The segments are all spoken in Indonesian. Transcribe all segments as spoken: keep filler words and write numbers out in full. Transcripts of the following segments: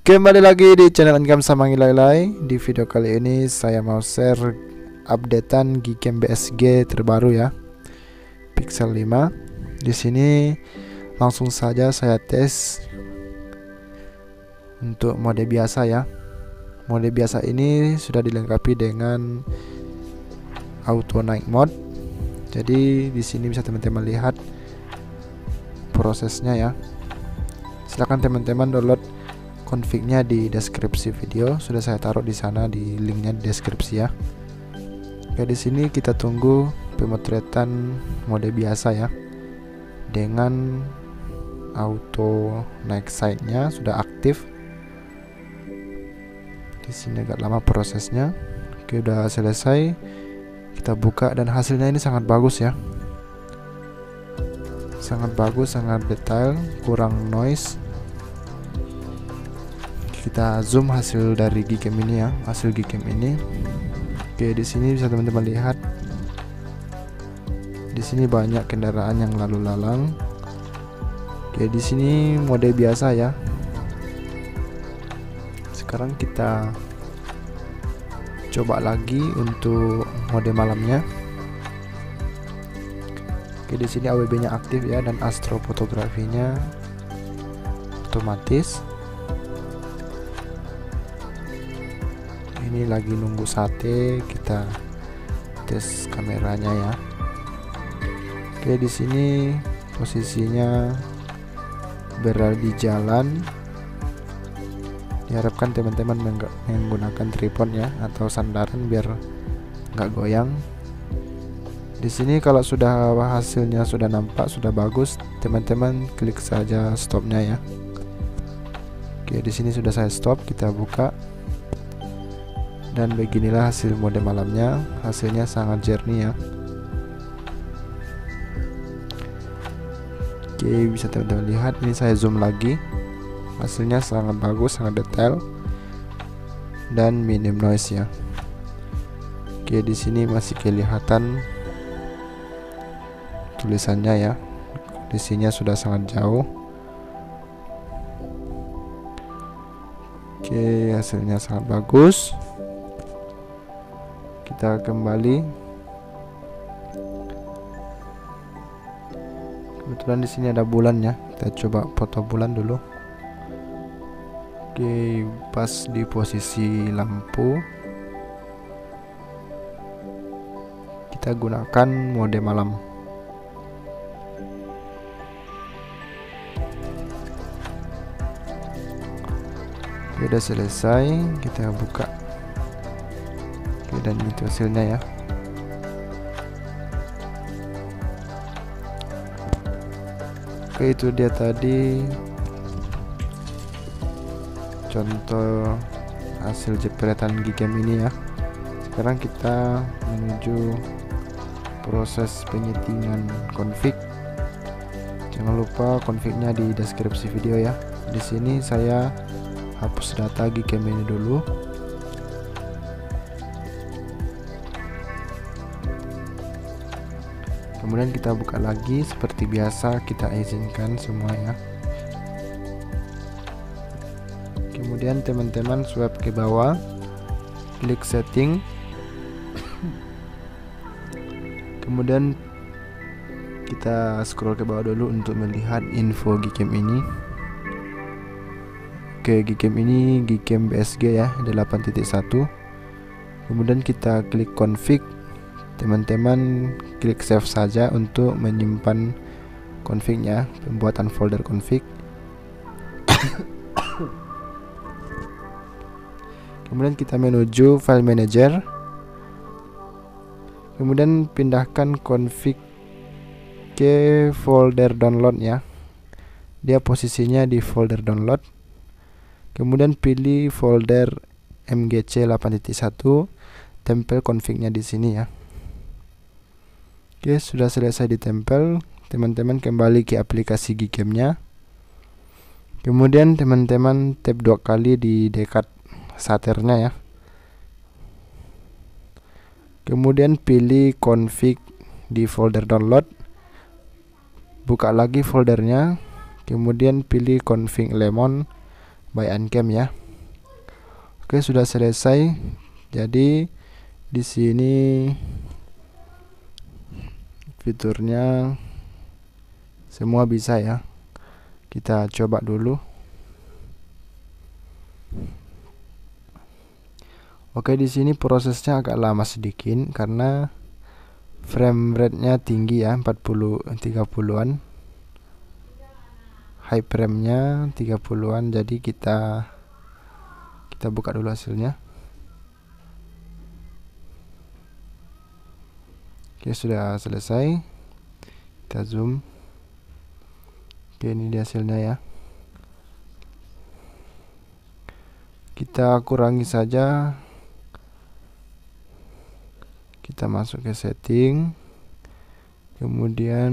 Kembali lagi di channel Income sama Ngilai. Di video kali ini saya mau share updatean Gcam B S G terbaru ya, Pixel lima. Di sini langsung saja saya tes untuk mode biasa ya. Mode biasa ini sudah dilengkapi dengan auto night mode. Jadi di sini bisa teman-teman lihat prosesnya ya. Silahkan teman-teman download config-nya di deskripsi video, sudah saya taruh di sana di linknya di deskripsi ya. Oke, di sini kita tunggu pemotretan mode biasa ya, dengan auto night sight-nya sudah aktif. Di sini agak lama prosesnya. Oke, udah selesai. Kita buka dan hasilnya ini sangat bagus ya. Sangat bagus, sangat detail, kurang noise. Kita zoom hasil dari Gcam ini ya, hasil Gcam ini. Oke, di sini bisa teman-teman lihat. Di sini banyak kendaraan yang lalu lalang. Oke, di sini mode biasa ya. Sekarang kita coba lagi untuk mode malamnya. Oke, di sini A W B-nya aktif ya, dan astrofotografinya otomatis. Ini lagi nunggu sate, kita tes kameranya ya. Oke, di sini posisinya berada di jalan. Diharapkan teman-teman menggunakan tripod ya, atau sandaran biar nggak goyang. Di sini kalau sudah hasilnya sudah nampak, sudah bagus, teman-teman klik saja stopnya ya. Oke, di sini sudah saya stop, kita buka. Dan beginilah hasil mode malamnya. Hasilnya sangat jernih ya. Oke, bisa teman-teman lihat. Ini saya zoom lagi. Hasilnya sangat bagus, sangat detail, dan minim noise ya. Oke, di sini masih kelihatan tulisannya ya. Kondisinya sudah sangat jauh. Oke, hasilnya sangat bagus. Kita kembali. Kebetulan di sini ada bulan ya. Kita coba foto bulan dulu. Oke, pas di posisi lampu. Kita gunakan mode malam. Oke, udah selesai. Kita buka. Oke, dan itu hasilnya ya. Oke, itu dia tadi contoh hasil jepretan Gcam ini ya. Sekarang kita menuju proses penyetingan config. Jangan lupa config-nya di deskripsi video ya. Di sini saya hapus data Gcam ini dulu. Kemudian kita buka lagi seperti biasa, kita izinkan semua ya. Kemudian teman-teman swipe ke bawah, klik setting. Kemudian kita scroll ke bawah dulu untuk melihat info Gcam ini. Oke, Gcam ini Gcam B S G ya, delapan titik satu. Kemudian kita klik config. Teman-teman klik save saja untuk menyimpan config-nya, pembuatan folder config. Kemudian kita menuju file manager. Kemudian pindahkan config ke folder download ya. Dia posisinya di folder download. Kemudian pilih folder M G C delapan titik satu, tempel config-nya di sini ya. Oke, sudah selesai ditempel. Teman-teman kembali ke aplikasi Gcam-nya. Kemudian teman-teman tap dua kali di dekat shutternya ya. Kemudian pilih config di folder download. Buka lagi foldernya. Kemudian pilih config lemon. by Uncam ya. Oke, sudah selesai. Jadi di sini fiturnya semua bisa ya. Kita coba dulu. Oke, di sini prosesnya agak lama sedikit karena frame rate-nya tinggi ya, empat puluh tiga puluhan. High frame-nya tiga puluhan. Jadi kita kita buka dulu hasilnya. Oke, sudah selesai. Kita zoom. Oke, ini dia hasilnya ya. Kita kurangi saja. Kita masuk ke setting. Kemudian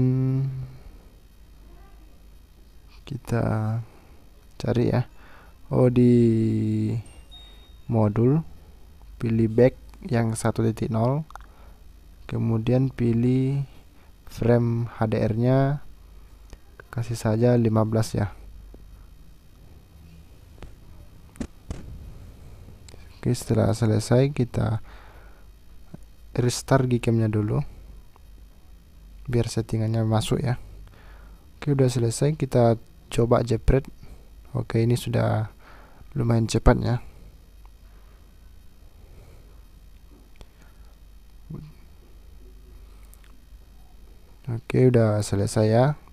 kita cari ya. Oh, di modul pilih back yang satu titik nol. Kemudian pilih frame H D R-nya, kasih saja lima belas ya. Oke, setelah selesai kita restart Gcam-nya dulu biar settingannya masuk ya. Oke, udah selesai. Kita coba jepret. Oke, ini sudah lumayan cepat ya. Oke, udah selesai ya.